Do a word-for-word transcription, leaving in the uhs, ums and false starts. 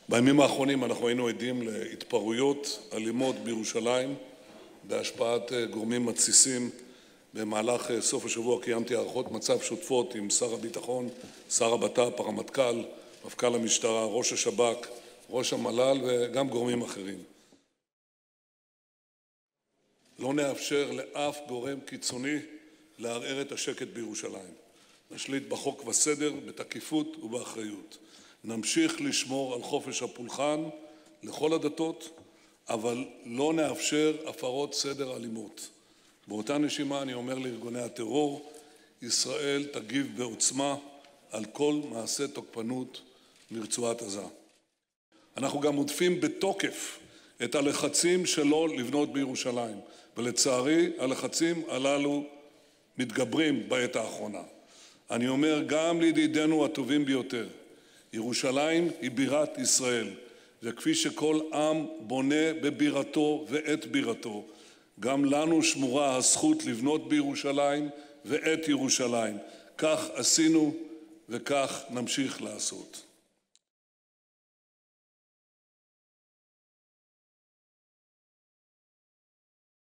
בימים האחרונים אנחנו היינו עדים להתפרעויות אלימות בירושלים בהשפעת גורמים מתסיסים. במהלך סוף השבוע קיימתי הערכות מצב שוטפות עם שר הביטחון, שר הבט"פ, הרמטכ"ל, מפכ"ל המשטרה, ראש השב"כ, ראש המל"ל וגם גורמים אחרים. לא נאפשר לאף גורם קיצוני לערער את השקט בירושלים. נשליט בחוק וסדר, בתקיפות ובאחריות. נמשיך לשמור על חופש הפולחן לכל הדתות, אבל לא נאפשר הפרות סדר אלימות. באותה נשימה אני אומר לארגוני הטרור, ישראל תגיב בעוצמה על כל מעשה תוקפנות מרצועת עזה. אנחנו גם מודפים בתוקף את הלחצים שלו לבנות בירושלים, ולצערי הלחצים הללו מתגברים בעת האחרונה. אני אומר גם לידידינו הטובים ביותר, ירושלים היא בירת ישראל, וכפי שכל עם בונה בבירתו ואת בירתו, גם לנו שמורה הזכות לבנות בירושלים ואת ירושלים. כך עשינו וכך נמשיך לעשות.